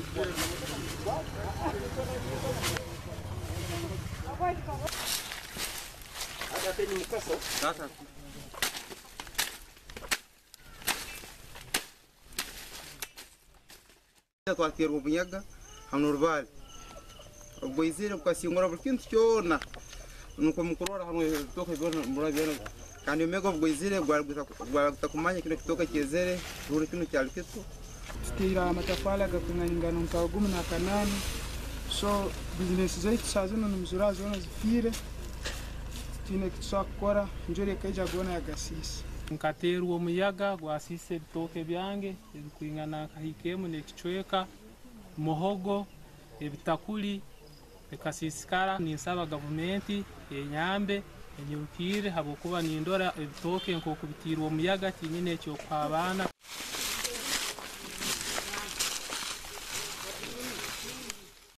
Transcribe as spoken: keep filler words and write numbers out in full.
twatera obunyaga hanorubale obwoizire bukasingura bukintu cyona nuko mukurora hamwe toka ibona murabye kandi omega obwoizire gwagita kumanya kino kitoka cyezere ruri kino cyali kito tira amatafala gakunganyingana nka gumi na kanani so business zetu sazino numzura zona zifire tine kisakora njore kaija gona ya gasisi nkateru omuyaga gwasise ebitoke byange ebikuingana kahikemu nekichweka muhogo ebitakuli ekasisikara ninsaba gavumenti enyambe enyukire habokuba nindora ebitoke nko kubitirwa omuyaga tinyine ekyo kwabana